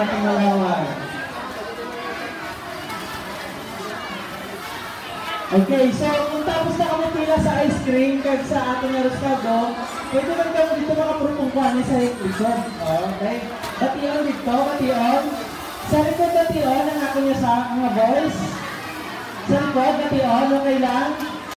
ating malawag. Okay, so kung tapos na kami pila sa ice cream kag sa ating arostado, pwede man kami dito makapurupungkuhan sa likod. Okay? Bation dito, bation. Sa likod bation, ang ako niya sa mga boys. Sa likod, bation, okay lang.